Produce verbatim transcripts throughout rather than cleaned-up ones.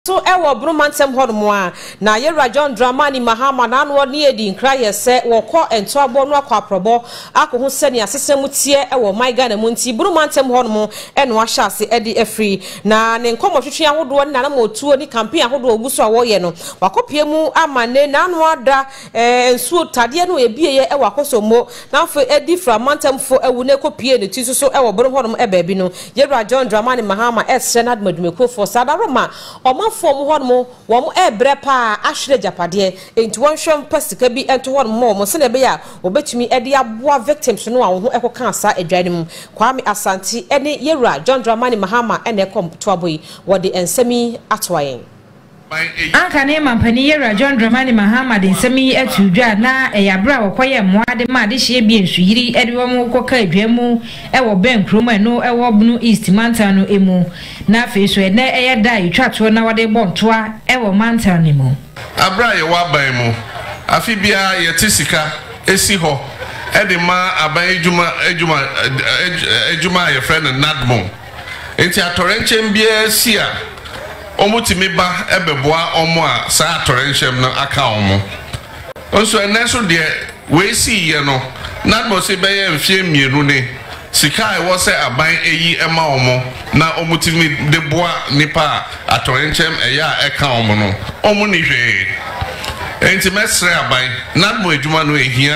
So ewo brumantem hono a na yera John Dramani Mahama na no ne edi nkra ye se wo kọ ento abo no akọ aprobo akohu se ne asesem tie ewo my Ghana mu nti brumantem hono eno ahyase edi afri na ne nkomo twetwe ahodo na na motuo ni campaign ahodo oguso a wo ye no wakopie mu amane na no ada eh nsuo tade no ebieye ewo akosomo na fo edi fra mantemfo ewu ne kopie ne ti so ewo bru hono e baabi no yera John Dramani Mahama esse na admadumeko for sadaroma oma form hormo wom ebre pa ahwere japade enti wonhwem pasika bi ento hormo mo se ne be ya obetumi ede aboa victims no a wo ho ekoka asa adwanim Kwame Asante ene yewura John Dramani Mahama ene kom toaboyi wode ensemi atwayen Anka ne mampani yewura John Dramani Mahama de nsemi atudwa na eyabra wokoye moade ma de hye bi ensuyiri ede wo mo koka adwamu ewo ben kroma no ewo Bono East Mountain no emu na fe so ene eye da yitwato na wode bontoa ewo Mountain ne mu abra ye wa ban mu afi bia ye tisika esi ho ede ma aban ejuma ejuma ejuma ye friend N A D M O enti atorenchem bia si a omutimi ba ebeboa omo a sa atorenchem no aka omo onso ene so de we si ye no N A D M O se be ye mfie mienu ne sika e wo se aban eyi ema omo na omutimi de boa nipa atorenchem eya eka omo no omo ni hwe enti mesre aban N A D M O ejuma no ehia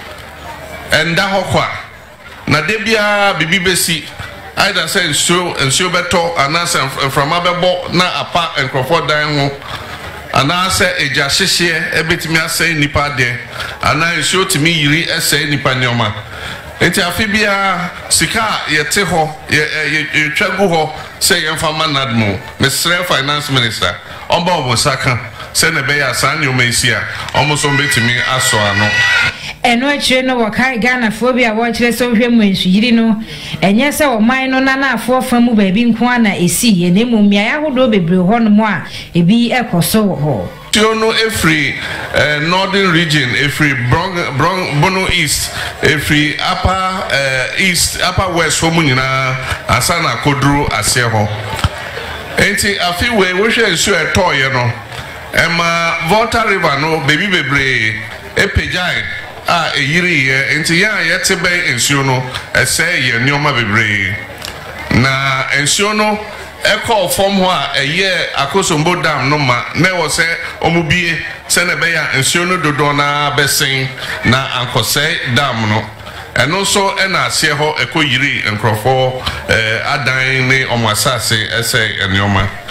enda hokwa na de bia bibi besi either say nsuo nsuo beto anase from abebo na apa enkrofo dan ho anase eja hyehye ebetimi asai nipa de ana nsuo timi yiri esai nipa nyoma enti afi bia sika yete ho ye twagu ho say yemfama N A D M O Mister Finance Minister omba obosaka se ne be ya san nyoma isia omoso betimi aso ano eno achire no wakai Ghana phobia wo chire so hwemu ensuyiri no enye se wo man no na na afo famu baabi nko na esi ye ne mu mia ya hodo bebre ho no mo a ebi ekoso wo ho Tiono every uh, northern region, every Bron Bron Bono East, every upper uh, east, upper west for munina asana kodru aseho. Enti afi we we share nsu eto ye no. Emma Volta River no baby bebre epejai a eyiri ye enti ya yete be nsu no ese ye nyoma bebre. Na nsu no eko form ho a eye akosombo dam no ma na wo se omubie se na be ya nsuo no dodo na besen na ankose dam no eno so ena ase ho ekoyiri nkrofo eh adan ne omasase ese enioma